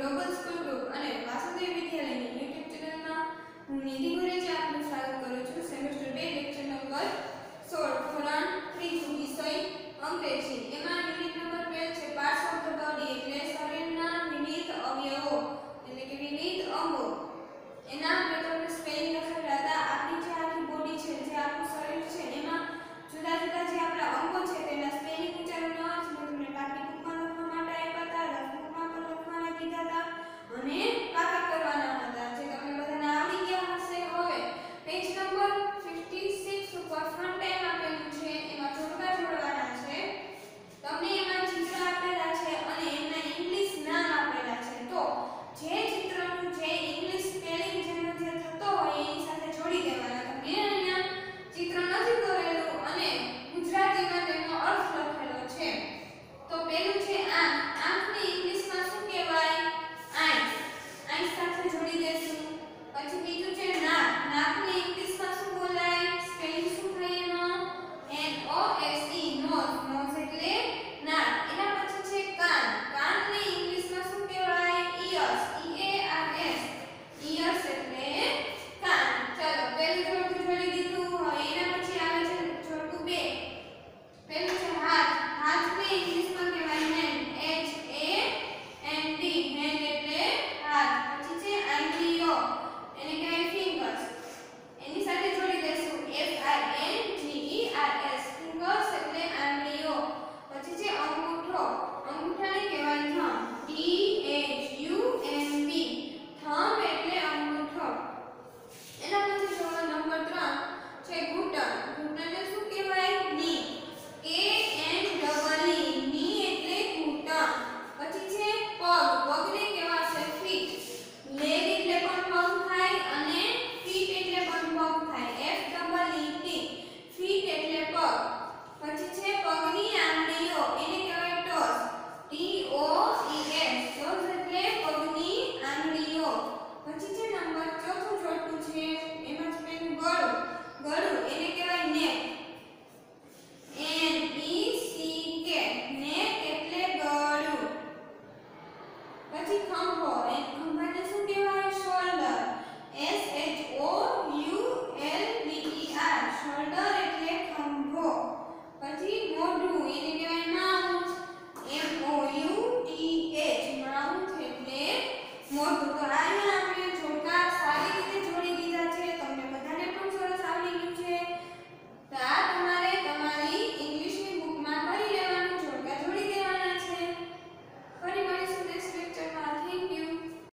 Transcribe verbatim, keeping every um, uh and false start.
Global school group અને Vasudev વિદ્યાલયની YouTube ચેનલમાં હું નિધિ ગુરેજી આપનું સ્વાગત કરું છું. સેમેસ્ટર બે લેક્ચર નંબર સોળ ધોરણ ત્રીજું વિષય અંગ્રેજી. એમાં યુનિટ નંબર બે છે પાર્ટ્સ ઓફ ધ બોડી એટલે શરીરના વિવિધ અવયવો એટલે કે વિવિધ અંગો. એના આપણે તમને સ્પેલિંગ લખેલા હતા. આપણી જે આખી બોડી છે, જે આપણું શરીર છે, એમાં જુદા જુદા જે આપણા અંગો છે તેના સ્પેલિંગ ઉચ્ચારણનો અર્થ મેં તમને ટાઈપિંગ બુકમાં લખવા માટે આપ્યા હતા, રફબુકમાં પણ લખવાના કીધા હતા અને